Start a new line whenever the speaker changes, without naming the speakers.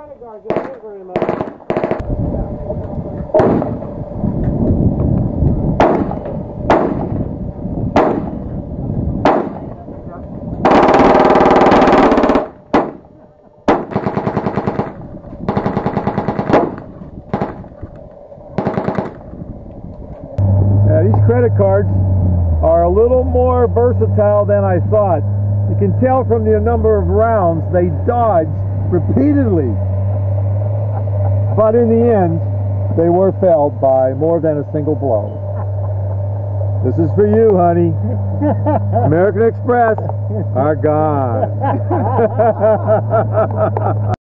credit cards don't work very much.
These credit cards are a little more versatile than I thought. You can tell from the number of rounds they dodge repeatedly. But in the end, they were felled by more than a single blow. This is for you, honey. American Express, our God.